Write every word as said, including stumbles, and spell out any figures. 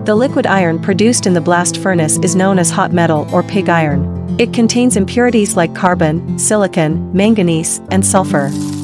The liquid iron produced in the blast furnace is known as hot metal or pig iron. It contains impurities like carbon, silicon, manganese, and sulfur.